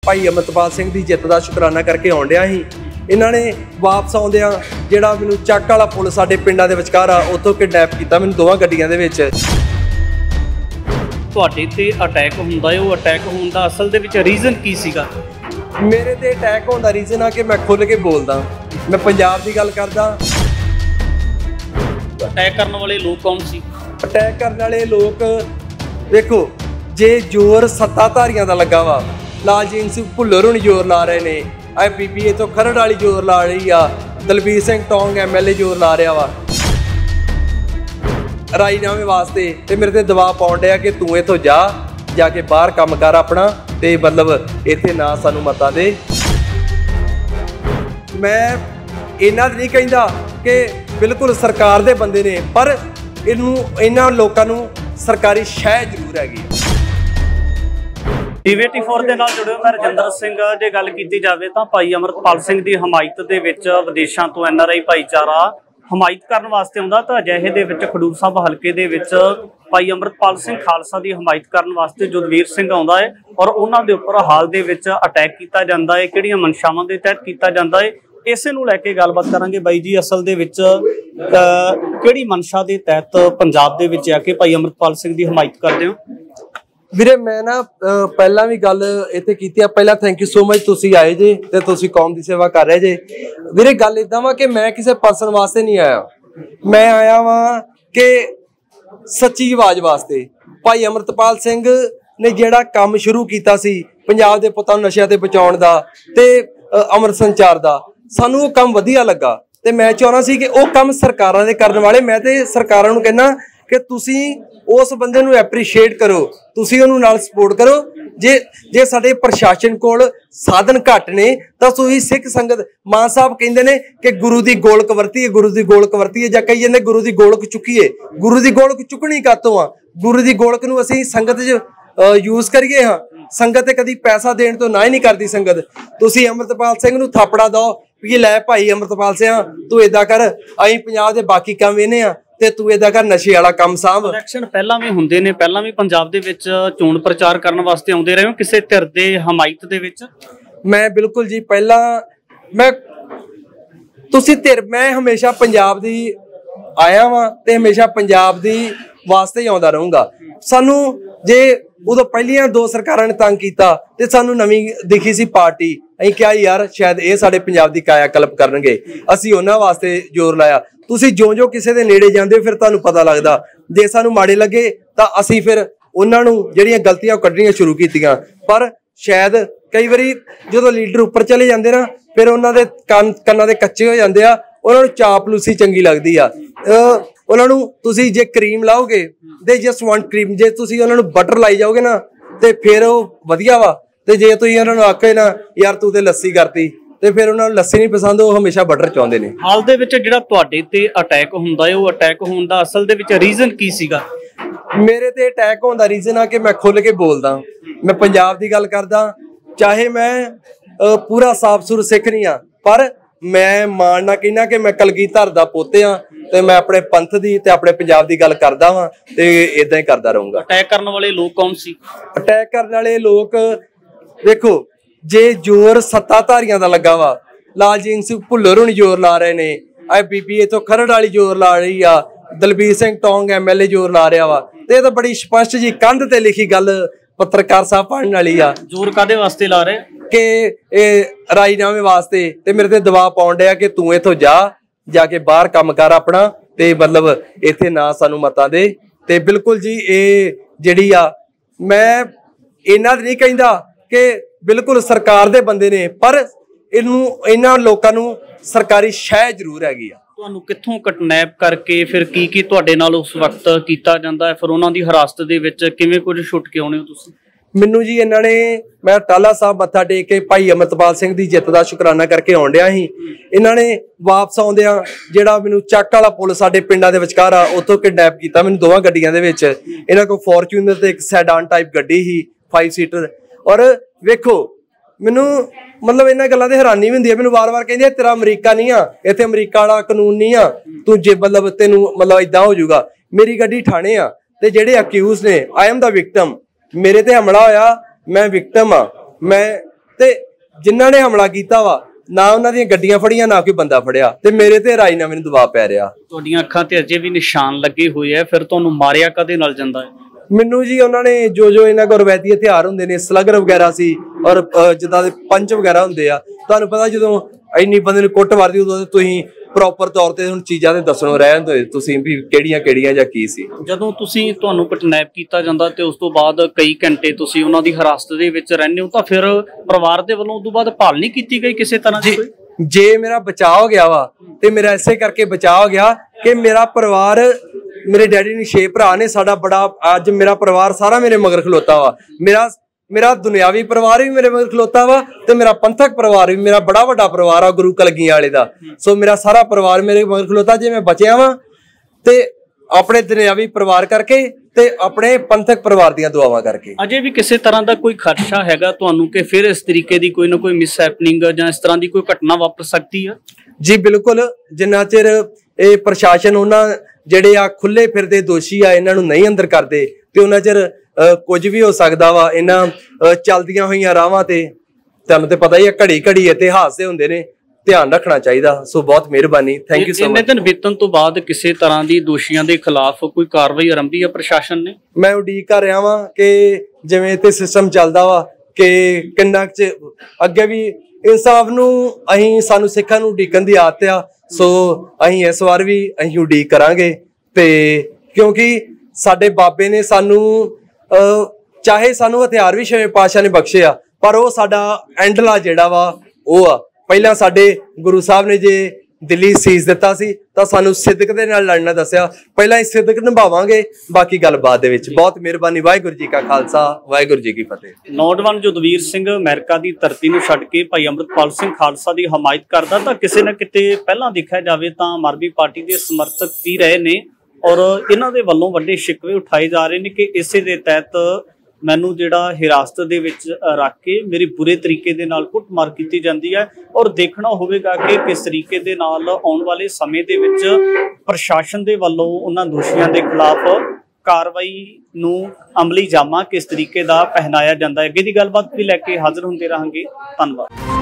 भाई अमृतपाल सिंह की जित का शुकराना करके आउण डिया सी। इन्होंने वापस आउंदियां जिहड़ा मैनूं ਚੱਕ वाला पुल साडे पिंडां दे विचकार आ उत्थों किडनैप कीता मैनूं दोवां गड्डियां दे विच। ਤੁਹਾਡੇ ਤੇ ਅਟੈਕ ਹੁੰਦਾ ਹੈ, ਉਹ ਅਟੈਕ ਹੋਣ ਦਾ ਅਸਲ ਦੇ ਵਿੱਚ ਰੀਜ਼ਨ ਕੀ ਸੀਗਾ? ਮੇਰੇ ਤੇ ਅਟੈਕ ਹੋਣ ਦਾ ਰੀਜ਼ਨ ਆ ਕਿ ਮੈਂ ਖੁੱਲ ਕੇ ਬੋਲਦਾ, ਮੈਂ ਪੰਜਾਬ ਦੀ ਗੱਲ ਕਰਦਾ। ਅਟੈਕ ਕਰਨ ਵਾਲੇ ਲੋਕ ਕੌਣ ਸੀ? ਅਟੈਕ ਕਰਨ ਵਾਲੇ ਲੋਕ ਦੇਖੋ, ਜੇ ਜ਼ੋਰ ਸੱਤਾਧਾਰੀਆਂ ਦਾ ਲੱਗਾ ਵਾ, ਲਾਲਜੀਤ ਸਿੰਘ ਭੁੱਲਰ ਹੁਣੀ ਜ਼ੋਰ ਲਾ ਰਹੇ ਨੇ, ਆਹ ਬੀਬੀਏ ਤੋਂ ਖਰੜ ਵਾਲੀ ਜ਼ੋਰ ਲਾ ਰਹੀ ਆ, ਦਲਬੀਰ ਸਿੰਘ ਟੌਂਗ MLA ਜ਼ੋਰ ਲਾ ਰਿਹਾ ਵਾ ਰਾਜੀਨਾਮੇ ਵਾਸਤੇ, ਤੇ ਮੇਰੇ ਤੇ ਦਬਾਅ ਪਾਉਣ ਡਿਆ ਕਿ ਤੂੰ ਇੱਥੋਂ ਜਾ ਕੇ ਬਾਹਰ ਕੰਮ ਕਰ ਆਪਣਾ, ਤੇ ਮਤਲਬ ਇੱਥੇ ਨਾ ਸਾਨੂੰ ਮਤਾਂ ਦੇ। ਮੈਂ ਇਹਨਾਂ ਨਹੀਂ ਕਹਿੰਦਾ ਕਿ ਬਿਲਕੁਲ ਸਰਕਾਰ ਦੇ ਬੰਦੇ ਨੇ, ਪਰ ਇਹਨਾਂ ਲੋਕਾਂ ਨੂੰ ਸਰਕਾਰੀ ਸ਼ਹਿ ਜ਼ਰੂਰ ਹੈਗੀ। TV84 ਦੇ ਨਾਲ ਜੁੜੇ ਹੋ ਮੈਂ ਰਜਿੰਦਰ ਸਿੰਘ। ਜੇ ਗੱਲ ਕੀਤੀ ਜਾਵੇ ਤਾਂ ਭਾਈ ਅਮਰਤਪਾਲ ਸਿੰਘ ਦੀ ਹਮਾਇਤ ਦੇ ਵਿੱਚ ਵਿਦੇਸ਼ਾਂ ਤੋਂ NRI ਭਾਈਚਾਰਾ ਹਮਾਇਤ ਕਰਨ ਵਾਸਤੇ ਆਉਂਦਾ, ਤਾਂ ਅਜਿਹੇ ਦੇ ਵਿੱਚ ਖਡੂਰ ਸਾਹਿਬ ਹਲਕੇ ਦੇ ਵਿੱਚ ਭਾਈ ਅਮਰਤਪਾਲ ਸਿੰਘ ਖਾਲਸਾ ਦੀ ਹਮਾਇਤ ਕਰਨ ਵਾਸਤੇ ਜੁਦਵੀਰ ਸਿੰਘ ਆਉਂਦਾ ਹੈ ਔਰ ਉਹਨਾਂ ਦੇ ਉੱਪਰ ਹਾਲ ਦੇ ਵਿੱਚ ਅਟੈਕ ਕੀਤਾ ਜਾਂਦਾ ਹੈ। ਕਿਹੜੀਆਂ ਮਨਸ਼ਾਵਾਂ ਦੇ ਤਹਿਤ ਕੀਤਾ ਜਾਂਦਾ ਹੈ, ਇਸੇ ਨੂੰ ਲੈ ਕੇ ਗੱਲਬਾਤ ਕਰਾਂਗੇ। ਬਾਈ ਜੀ, ਅਸਲ ਦੇ ਵਿੱਚ ਕਿਹੜੀ ਮਨਸ਼ਾ ਦੇ ਤਹਿਤ ਪੰਜਾਬ ਦੇ ਵਿੱਚ ਆ ਕੇ ਭਾਈ ਅਮਰਤਪਾਲ ਸਿੰਘ ਦੀ ਹਮਾਇਤ ਕਰਦੇ ਹੋ? ਵੀਰੇ ਮੈਂ ਨਾ ਪਹਿਲਾਂ ਵੀ ਗੱਲ ਇੱਥੇ ਕੀਤੀ ਆ। ਪਹਿਲਾਂ ਥੈਂਕ ਯੂ ਸੋ ਮਚ, ਤੁਸੀਂ ਆਏ ਜੇ ਤੇ ਤੁਸੀਂ ਕੌਮ ਦੀ ਸੇਵਾ ਕਰ ਰਹੇ ਜੇ। ਵੀਰੇ ਗੱਲ ਇਦਾਂ ਵਾ ਕਿ ਮੈਂ ਕਿਸੇ ਪਰਸਨ ਵਾਸਤੇ ਨਹੀਂ ਆਇਆ, ਮੈਂ ਆਇਆ ਵਾਂ ਕਿ ਸੱਚੀ ਆਵਾਜ਼ ਵਾਸਤੇ। ਭਾਈ ਅਮਰਤਪਾਲ ਸਿੰਘ ਨੇ ਜਿਹੜਾ ਕੰਮ ਸ਼ੁਰੂ ਕੀਤਾ ਸੀ ਪੰਜਾਬ ਦੇ ਪੁੱਤਾਂ ਨੂੰ ਨਸ਼ਿਆਂ ਤੇ ਬਚਾਉਣ ਦਾ ਤੇ ਅਮਰ ਸੰਚਾਰ ਦਾ, ਸਾਨੂੰ ਉਹ ਕੰਮ ਵਧੀਆ ਲੱਗਾ ਤੇ ਮੈਂ ਚਾਹੁੰਦਾ ਸੀ ਕਿ ਉਹ ਕੰਮ ਸਰਕਾਰਾਂ ਦੇ ਕਰਨ ਵਾਲੇ। ਮੈਂ ਤੇ ਸਰਕਾਰਾਂ ਨੂੰ ਕਹਿੰਦਾ ਕਿ ਤੁਸੀਂ ਉਸ ਬੰਦੇ ਨੂੰ ਐਪਰੀਸ਼ੀਏਟ ਕਰੋ, ਤੁਸੀਂ ਉਹਨੂੰ ਨਾਲ ਸਪੋਰਟ ਕਰੋ। ਜੇ ਸਾਡੇ ਪ੍ਰਸ਼ਾਸਨ ਕੋਲ ਸਾਧਨ ਘੱਟ ਨੇ ਤਾਂ ਤੁਸੀਂ ਸਿੱਖ ਸੰਗਤ, ਮਾਨ ਸਾਹਿਬ ਕਹਿੰਦੇ ਨੇ ਕਿ ਗੁਰੂ ਦੀ ਗੋਲਕ ਵਰਤੀ ਹੈ, ਗੁਰੂ ਦੀ ਗੋਲਕ ਵਰਤੀ ਹੈ, ਜਾਂ ਕਹੀ ਜਾਂਦੇ ਗੁਰੂ ਦੀ ਗੋਲਕ ਚੁੱਕੀਏ। ਗੁਰੂ ਦੀ ਗੋਲਕ ਚੁੱਕਣੀ ਕਾਤੋਂ ਆ? ਗੁਰੂ ਦੀ ਗੋਲਕ ਨੂੰ ਅਸੀਂ ਸੰਗਤ 'ਚ ਯੂਜ਼ ਕਰੀਏ। ਹਾਂ, ਸੰਗਤ ਤੇ ਕਦੀ ਪੈਸਾ ਦੇਣ ਤੋਂ ਨਾ ਹੀ ਨਹੀਂ ਕਰਦੀ ਸੰਗਤ। ਤੁਸੀਂ ਅਮਰਤਪਾਲ ਸਿੰਘ ਨੂੰ ਥਾਪੜਾ ਦਿਓ ਵੀ ਲੈ ਭਾਈ ਅਮਰਤਪਾਲ ਸਿੰਘ ਤੂੰ ਏਦਾਂ ਕਰ, ਅਸੀਂ ਪੰਜਾਬ ਦੇ ਬਾਕੀ ਕੰਮ ਵੇਨੇ ਆ ਤੇ ਤੂੰ ਏਦਾਂ ਕਰ, ਨਸ਼ੇ ਵਾਲਾ ਕੰਮ ਸਾਂਭ। ਇਲੈਕਸ਼ਨ ਪਹਿਲਾਂ ਵੀ ਹੁੰਦੇ ਨੇ, ਪਹਿਲਾਂ ਵੀ ਪੰਜਾਬ ਦੇ ਵਿੱਚ ਚੋਣ ਪ੍ਰਚਾਰ ਕਰਨ ਵਾਸਤੇ ਆਉਂਦੇ ਰਹੇ ਹੋ ਕਿਸੇ ਧਿਰ ਦੇ ਹਮਾਇਤ ਦੇ ਵਿੱਚ? ਮੈਂ ਬਿਲਕੁਲ ਜੀ, ਪਹਿਲਾਂ ਮੈਂ ਹਮੇਸ਼ਾ ਪੰਜਾਬ ਦੀ ਆਇਆ ਵਾਂ ਤੇ ਹਮੇਸ਼ਾ ਪੰਜਾਬ ਦੀ ਵਾਸਤੇ ਹੀ ਆਉਂਦਾ ਰਹੂੰਗਾ। ਸਾਨੂੰ ਜੇ ਉਦੋਂ ਪਹਿਲੀਆਂ ਦੋ ਸਰਕਾਰਾਂ ਨੇ ਤੰਗ ਕੀਤਾ ਤੇ ਸਾਨੂੰ ਨਵੀਂ ਦਿਖੀ ਸੀ ਪਾਰਟੀ, ਅਸੀਂ ਕਿਹਾ ਯਾਰ ਸ਼ਾਇਦ ਇਹ ਸਾਡੇ ਪੰਜਾਬ ਦੀ ਕਾਇਆ ਕਲਪ ਕਰਨਗੇ, ਅਸੀਂ ਉਹਨਾਂ ਵਾਸਤੇ ਜ਼ੋਰ ਲਾਇਆ। ਤੁਸੀਂ ਜੋ ਕਿਸੇ ਦੇ ਨੇੜੇ ਜਾਂਦੇ ਫਿਰ ਤੁਹਾਨੂੰ ਪਤਾ ਲੱਗਦਾ, ਜੇ ਸਾਨੂੰ ਮਾੜੇ ਲੱਗੇ ਤਾਂ ਅਸੀਂ ਫਿਰ ਉਹਨਾਂ ਨੂੰ ਜਿਹੜੀਆਂ ਗਲਤੀਆਂ ਉਹ ਕੱਢਣੀਆਂ ਸ਼ੁਰੂ ਕੀਤੀਆਂ। ਪਰ ਸ਼ਾਇਦ ਕਈ ਵਾਰੀ ਜਦੋਂ ਲੀਡਰ ਉੱਪਰ ਚਲੇ ਜਾਂਦੇ ਨਾ, ਫਿਰ ਉਹਨਾਂ ਦੇ ਕੰਨਾਂ ਦੇ ਕੱਚੇ ਹੋ ਜਾਂਦੇ ਆ, ਉਹਨਾਂ ਨੂੰ ਚਾਪਲੂਸੀ ਚੰਗੀ ਲੱਗਦੀ ਆ। ਉਹਨਾਂ ਨੂੰ ਤੁਸੀਂ ਜੇ ਕਰੀਮ ਲਾਓਗੇ, ਦੇ ਜਸਟ ਵਾਂਟ ਕਰੀਮ, ਜੇ ਤੁਸੀਂ ਉਹਨਾਂ ਨੂੰ ਬਟਰ ਲਾਈ ਜਾਓਗੇ ਨਾ ਤੇ ਫਿਰ ਉਹ ਵਧੀਆ ਵਾ। ਤੇ ਜੇ ਤੁਸੀਂ ਉਹਨਾਂ ਨੂੰ ਆਖੇ ਨਾ ਯਾਰ ਤੂੰ ਤੇ ਲੱਸੀ ਕਰਤੀ, ਤੇ ਫਿਰ ਉਹਨਾਂ ਨੂੰ ਲੱਸੀ ਨਹੀਂ ਪਸੰਦ, ਉਹ ਹਮੇਸ਼ਾ ਬਟਰ ਚਾਹੁੰਦੇ ਨੇ। ਹਾਲ ਦੇ ਵਿੱਚ ਜਿਹੜਾ ਤੁਹਾਡੇ ਤੇ ਅਟੈਕ ਹੁੰਦਾ ਹੈ, ਉਹ ਅਟੈਕ ਹੋਣ ਦਾ ਅਸਲ ਦੇ ਵਿੱਚ ਰੀਜ਼ਨ ਕੀ ਸੀਗਾ? ਮੇਰੇ ਤੇ ਅਟੈਕ ਹੋਣ ਦਾ ਰੀਜ਼ਨ ਆ ਕਿ ਮੈਂ ਖੁੱਲ ਕੇ ਬੋਲਦਾ, ਮੈਂ ਪੰਜਾਬ ਦੀ ਗੱਲ ਕਰਦਾ। ਚਾਹੇ ਮੈਂ ਪੂਰਾ ਸਾਫ ਸੁਰ ਸਿੱਖ ਨਹੀਂ ਆ, ਪਰ ਮੈਂ ਮਾਣ ਨਾਲ ਕਹਿਣਾ ਕਿ ਮੈਂ ਕਲਗੀਧਰ ਦਾ ਪੋਤੇ ਆ ਤੇ ਮੈਂ ਆਪਣੇ ਪੰਥ ਦੀ ਤੇ ਆਪਣੇ ਪੰਜਾਬ ਦੀ ਗੱਲ ਕਰਦਾ ਵਾਂ ਤੇ ਇਦਾਂ ਹੀ ਕਰਦਾ ਰਹੂੰਗਾ। ਅਟੈਕ ਕਰਨ ਵਾਲੇ ਲੋਕ ਕੌਣ ਸੀ? ਅਟੈਕ ਕਰਨ ਵਾਲੇ ਲੋਕ ਦੇਖੋ, ਜੇ ਜ਼ੋਰ ਸੱਤਾਧਾਰੀਆਂ ਦਾ ਲੱਗਾ ਵਾ, ਲਾਲਜੀਤ ਸਿੰਘ ਭੁੱਲਰ ਹੁਣੀ ਜ਼ੋਰ ਲਾ ਰਹੇ ਨੇ, ਆਹ ਬੀਬੀਏ ਤੋਂ ਖਰੜ ਵਾਲੀ ਜ਼ੋਰ ਲਾ ਰਹੀ ਆ, ਦਲਬੀਰ ਸਿੰਘ ਟੌਂਗ MLA ਜ਼ੋਰ ਲਾ ਰਿਹਾ ਵਾ, ਤੇ ਇਹ ਤਾਂ ਬੜੀ ਸਪਸ਼ਟ ਜੀ ਕੰਧ ਤੇ ਲਿਖੀ ਗੱਲ ਪੱਤਰਕਾਰ ਸਾਹਿਬ ਪੜ੍ਹਨ ਵਾਲੀ ਆ। ਜ਼ੋਰ ਕਾਹਦੇ ਵਾਸਤੇ ਲਾ ਰਹੇ? ਕਿ ਇਹ ਰਾਜੀਨਾਮੇ ਵਾਸਤੇ, ਤੇ ਮੇਰੇ ਤੇ ਦਬਾਅ ਪਾਉਣ ਡਿਆ ਕਿ ਤੂੰ ਇੱਥੋਂ ਜਾ ਕੇ ਬਾਹਰ ਕੰਮ ਕਰ ਆਪਣਾ, ਤੇ ਮਤਲਬ ਇੱਥੇ ਨਾ ਸਾਨੂੰ ਮਤਾਂ ਦੇ। ਤੇ ਬਿਲਕੁਲ ਜੀ, ਇਹ ਜਿਹੜੀ ਆ, ਮੈਂ ਇਹਨਾਂ ਨਹੀਂ ਕਹਿੰਦਾ ਕਿ ਬਿਲਕੁਲ ਸਰਕਾਰ ਦੇ ਬੰਦੇ ਨੇ, ਪਰ ਇਹਨਾਂ ਲੋਕਾਂ ਨੂੰ ਸਰਕਾਰੀ ਸ਼ਹਿ ਜ਼ਰੂਰ ਹੈਗੀ ਆ। ਤੁਹਾਨੂੰ ਕਿੱਥੋਂ ਕਿਡਨੈਪ ਕਰਕੇ ਫਿਰ ਕੀ ਤੁਹਾਡੇ ਨਾਲ ਉਸ ਵਕਤ ਕੀਤਾ ਜਾਂਦਾ ਹੈ? ਫਿਰ ਉਹਨਾਂ ਦੀ ਹਿਰਾਸਤ ਦੇ ਵਿੱਚ ਕਿਵੇਂ ਕੁਝ ਛੁੱਟ ਕੇ ਆਉਣੇ ਹੋ ਤੁਸੀਂ? ਮੈਨੂੰ ਜੀ ਇਹਨਾਂ ਨੇ, ਮੈਂ ਟਾਲਾ ਸਾਹਿਬ ਮੱਥਾ ਟੇਕ ਕੇ ਭਾਈ ਅਮਰਤਪਾਲ ਸਿੰਘ ਦੀ ਜਿੱਤ ਦਾ ਸ਼ੁਕਰਾਨਾ ਕਰਕੇ ਆਉਣ ਡਿਆ ਸੀ। ਇਹਨਾਂ ਨੇ ਵਾਪਸ ਆਉਂਦਿਆਂ ਜਿਹੜਾ ਮੈਨੂੰ ਚੱਕ ਵਾਲਾ ਪੁਲ ਸਾਡੇ ਪਿੰਡਾਂ ਦੇ ਵਿਚਕਾਰ ਆ, ਉੱਥੋਂ ਕਿਡਨੈਪ ਕੀਤਾ ਮੈਨੂੰ ਦੋਵਾਂ ਗੱਡੀਆਂ ਦੇ ਵਿੱਚ। ਇਹਨਾਂ ਕੋਲ ਫੋਰਚੂਨਰ ਤੇ ਇੱਕ ਸੈਡਾਨ ਟਾਈਪ ਗੱਡੀ ਸੀ 5 ਸੀਟਰ। ਔਰ ਵੇਖੋ, ਮੈਨੂੰ ਮਤਲਬ ਇਹਨਾਂ ਗੱਲਾਂ ਤੇ ਹੈਰਾਨੀ ਵੀ ਹੁੰਦੀ ਹੈ। ਮੈਨੂੰ ਵਾਰ-ਵਾਰ ਕਹਿੰਦੇ ਤੇਰਾ ਅਮਰੀਕਾ ਨਹੀਂ ਆ, ਇੱਥੇ ਅਮਰੀਕਾ ਵਾਲਾ ਕਾਨੂੰਨ ਨਹੀਂ ਆ, ਤੂੰ ਜੇ ਮਤਲਬ ਤੈਨੂੰ ਮਤਲਬ ਏਦਾਂ ਹੋ ਜਾਊਗਾ। ਮੇਰੀ ਗੱਡੀ ਠਾਣੇ ਆ ਤੇ ਜਿਹੜੇ ਅਕਿਊਜ਼ ਨੇ, ਆਈ ਐਮ ਦਾ ਵਿਕਟਮ, ਮੇਰੇ ਤੇ ਹਮਲਾ ਹੋਇਆ, ਮੈਂ ਵਿਕਟਮ ਆ। ਮੈਂ ਤੇ ਜਿਨ੍ਹਾਂ ਨੇ ਹਮਲਾ ਕੀਤਾ ਵਾ ਨਾ ਉਹਨਾਂ ਦੀਆਂ ਗੱਡੀਆਂ ਫੜੀਆਂ ਨਾ ਕੋਈ ਬੰਦਾ ਫੜਿਆ ਤੇ ਮੇਰੇ ਤੇ ਰਾਜੀਨਾਮੇ ਨੂੰ ਦਬਾਅ ਪੈ ਰਿਹਾ। ਤੁਹਾਡੀਆਂ ਅੱਖਾਂ ਤੇ ਅਜੇ ਵੀ ਨਿਸ਼ਾਨ ਲੱਗੇ ਹੋਏ ਆ, ਫਿਰ ਤੁਹਾਨੂੰ ਮਾਰਿਆ ਕਦੇ ਨਾਲ ਜਾਂਦਾ ਹੈ? ਮੈਨੂੰ ਜੀ ਉਹਨਾਂ ਨੇ ਜੋ ਇਹਨਾਂ ਕੋਲ ਰਵਾਇਤੀ ਹਥਿਆਰ ਹੁੰਦੇ ਨੇ, ਸਲਗਰ ਵਗੈਰਾ ਸੀ ਔਰ ਜਿੱਦਾਂ ਦੇ ਪੰਚ ਵਗੈਰਾ ਹੁੰਦੇ ਆ। ਤੁਹਾਨੂੰ ਪਤਾ ਜਦੋਂ ਇੰਨੀ ਬੰਦੇ ਨੂੰ ਕੁੱਟ ਮਾਰਦੀ ਉਦੋਂ ਤੁਸੀਂ ਪ੍ਰੋਪਰ ਤੌਰ ਤੇ ਹੁਣ ਚੀਜ਼ਾਂ ਤੇ ਦੱਸਣੋਂ ਰਹਿ ਜਾਂਦੇ ਤੁਸੀਂ ਵੀ ਕਿਹੜੀਆਂ ਜਾਂ ਕੀ ਸੀ। ਜਦੋਂ ਤੁਹਾਨੂੰ ਕਿਡਨੈਪ ਕੀਤਾ ਜਾਂਦਾ ਤੇ ਉਸ ਤੋਂ ਬਾਅਦ ਕਈ ਘੰਟੇ ਤੁਸੀਂ ਉਹਨਾਂ ਦੀ ਹਿਰਾਸਤ ਦੇ ਵਿੱਚ ਰਹਿੰਦੇ ਹੋ, ਤਾਂ ਫਿਰ ਪਰਿਵਾਰ ਦੇ ਵੱਲੋਂ ਉਸ ਤੋਂ ਬਾਅਦ ਭਾਲ ਨਹੀਂ ਕੀਤੀ ਗਈ ਕਿਸੇ ਤਰ੍ਹਾਂ ਦੀ? ਜੇ ਮੇਰਾ ਬਚਾਅ ਹੋ ਗਿਆ ਵਾ ਤੇ ਮੇਰਾ ਇਸੇ ਕਰਕੇ ਬਚਾਅ ਹੋ ਗਿਆ ਕਿ ਮੇਰਾ ਪਰਿਵਾਰ, ਮੇਰੇ ਡੈਡੀ ਨੇ 6 ਭਰਾ ਨੇ, ਸਾਡਾ ਬੜਾ ਅੱਜ ਮੇਰਾ ਪਰਿਵਾਰ ਸਾਰਾ ਮੇਰੇ ਮਗਰ ਖਲੋਤਾ ਵਾ। ਮੇਰਾ ਦੁਨਿਆਵੀ ਪਰਿਵਾਰ ਵੀ ਮੇਰੇ ਮਗਰ ਖਲੋਤਾ ਵਾ ਤੇ ਮੇਰਾ ਪੰਥਕ ਪਰਿਵਾਰ ਵੀ, ਮੇਰਾ ਬੜਾ ਵੱਡਾ ਪਰਿਵਾਰ ਆ ਗੁਰੂ ਕਲਗੀਆਂ ਵਾਲੇ ਦਾ। ਸੋ ਮੇਰਾ ਸਾਰਾ ਪਰਿਵਾਰ ਮੇਰੇ ਮਗਰ ਖਲੋਤਾ। ਜੇ ਮੈਂ ਬਚਿਆ ਵਾ ਤੇ ਆਪਣੇ ਦੁਨਿਆਵੀ ਪਰਿਵਾਰ ਕਰਕੇ ਤੇ ਆਪਣੇ ਪੰਥਕ ਪਰਿਵਾਰ ਦੀਆਂ ਦੁਆਵਾਂ ਕਰਕੇ। ਅਜੇ ਵੀ ਕਿਸੇ ਤਰ੍ਹਾਂ ਦਾ ਕੋਈ ਖਦਸ਼ਾ ਹੈਗਾ ਤੁਹਾਨੂੰ ਕਿ ਫਿਰ ਇਸ ਤਰੀਕੇ ਦੀ ਕੋਈ ਨਾ ਕੋਈ ਮਿਸ ਹੈਪਨਿੰਗ ਜਾਂ ਇਸ ਤਰ੍ਹਾਂ ਦੀ ਕੋਈ ਘਟਨਾ ਵਾਪਰ ਸਕਦੀ ਹੈ? ਜੀ ਬਿਲਕੁਲ, ਜਿੰਨਾ ਚਿਰ ਇਹ ਪ੍ਰਸ਼ਾਸਨ ਉਹਨਾਂ ਜਿਹੜੇ ਆ ਖੁੱਲੇ ਫਿਰਦੇ ਦੋਸ਼ੀ ਆ ਇਹਨਾਂ ਨੂੰ ਨਹੀਂ ਅੰਦਰ ਕਰਦੇ ਤੇ ਉਹਨਾਂ ਚਿਰ ਕੁਝ ਵੀ ਹੋ ਸਕਦਾ ਵਾ। ਇਹਨਾਂ ਚੱਲਦੀਆਂ ਹੋਈਆਂ ਰਾਹਾਂ ਤੇ ਤੁਹਾਨੂੰ ਤੇ ਪਤਾ ਹੀ ਆ ਘੜੀ ਘੜੀ ਇਤਿਹਾਸ ਦੇ ਹੁੰਦੇ ਨੇ, ਧਿਆਨ ਰੱਖਣਾ ਚਾਹੀਦਾ। ਸੋ ਬਹੁਤ ਮਿਹਰਬਾਨੀ, ਥੈਂਕ ਯੂ ਸੋ ਮਚ। ਇੰਨੇ ਦਿਨ ਬੀਤਣ ਤੋਂ ਬਾਅਦ ਕਿਸੇ ਤਰ੍ਹਾਂ ਦੀ ਦੋਸ਼ੀਆਂ ਦੇ ਖਿਲਾਫ ਕੋਈ ਕਾਰਵਾਈ ਆਰੰਭੀ ਹੈ ਪ੍ਰਸ਼ਾਸਨ ਨੇ? ਮੈਂ ਉਡੀਕ ਕਰ ਰਿਹਾ ਵਾਂ ਕਿ ਜਿਵੇਂ ਇੱਥੇ ਸਿਸਟਮ ਚੱਲਦਾ ਵਾ ਕਿ ਕਿੰਨਾ ਚ ਅੱਗੇ ਵੀ ਇਨਸਾਫ ਨੂੰ ਸਾਨੂੰ ਸਿੱਖਾਂ ਨੂੰ ਉਡੀਕਣ ਦੀ ਆਦਤ ਆ। ਸੋ ਅਸੀਂ ਇਸ ਵਾਰ ਵੀ ਅਸੀਂ ਉਡੀਕ ਕਰਾਂਗੇ ਤੇ ਕਿਉਂਕਿ ਸਾਡੇ ਬਾਬੇ ਨੇ ਸਾਨੂੰ ਚਾਹੇ ਸਾਨੂੰ ਹਥਿਆਰ ਵੀ ਛੇਵੇਂ ਪਾਤਸ਼ਾਹ ਨੇ ਬਖਸ਼ੇ ਆ, ਪਰ ਉਹ ਸਾਡਾ ਐਂਡਲਾ ਜਿਹੜਾ ਵਾ ਉਹ ਆ। ਪਹਿਲਾਂ ਸਾਡੇ ਗੁਰੂ ਸਾਹਿਬ ਨੇ ਜੇ ਦਿੱਲੀ ਸੀਸ ਦਿੱਤਾ ਸੀ ਤਾਂ ਸਾਨੂੰ ਸਿੱਦਕ ਦੇ ਨਾਲ ਲੜਨਾ ਦੱਸਿਆ। ਪਹਿਲਾਂ ਇਸ ਸਿੱਦਕ ਨਿਭਾਵਾਂਗੇ, ਬਾਕੀ ਗੱਲ ਬਾਅਦ ਦੇ ਵਿੱਚ। ਬਹੁਤ ਮਿਹਰਬਾਨੀ। ਵਾਹਿਗੁਰੂ ਜੀ ਕਾ ਖਾਲਸਾ, ਵਾਹਿਗੁਰੂ ਜੀ ਕੀ ਫਤਿਹ। ਨੌਜਵਾਨ ਜੋਧਵੀਰ ਸਿੰਘ ਅਮਰੀਕਾ ਦੀ ਧਰਤੀ ਨੂੰ ਛੱਡ ਕੇ ਭਾਈ ਅੰਮ੍ਰਿਤਪਾਲ ਸਿੰਘ ਖਾਲਸਾ ਦੀ ਹਮਾਇਤ ਕਰਦਾ ਤਾਂ ਕਿਸੇ ਨਾ ਕਿਤੇ ਪਹਿਲਾਂ ਦੇਖਿਆ ਜਾਵੇ ਤਾਂ ਮਾਰਬੀ ਪਾਰਟੀ ਦੇ ਸਮਰਥਕ ਵੀ ਰਹੇ ਨੇ ਔਰ ਇਹਨਾਂ ਦੇ ਵੱਲੋਂ ਵੱਡੇ ਸ਼ਿਕਵੇ ਉਠਾਏ ਜਾ ਰਹੇ ਨੇ ਕਿ ਇਸੇ ਦੇ ਤਹਿਤ ਮੈਨੂੰ ਜਿਹੜਾ ਹਿਰਾਸਤ ਦੇ ਵਿੱਚ ਰੱਖ ਕੇ ਮੇਰੀ ਬੁਰੇ ਤਰੀਕੇ ਦੇ ਨਾਲ ਕੁੱਟਮਾਰ ਕੀਤੀ ਜਾਂਦੀ ਹੈ ਔਰ ਦੇਖਣਾ ਹੋਵੇਗਾ ਕਿ ਕਿਸ ਤਰੀਕੇ ਦੇ ਨਾਲ ਆਉਣ ਵਾਲੇ ਸਮੇਂ ਦੇ ਵਿੱਚ ਪ੍ਰਸ਼ਾਸਨ ਦੇ ਵੱਲੋਂ ਉਹਨਾਂ ਦੋਸ਼ੀਆਂ ਦੇ ਖਿਲਾਫ ਕਾਰਵਾਈ ਨੂੰ ਅਮਲੀ ਜਾਮਾ ਕਿਸ ਤਰੀਕੇ ਦਾ ਪਹਿਨਾਇਆ ਜਾਂਦਾ ਹੈ। ਅੱਗੇ ਦੀ ਗੱਲਬਾਤ ਵੀ ਲੈ ਕੇ ਹਾਜ਼ਰ ਹੁੰਦੇ ਰਹਾਂਗੇ। ਧੰਨਵਾਦ।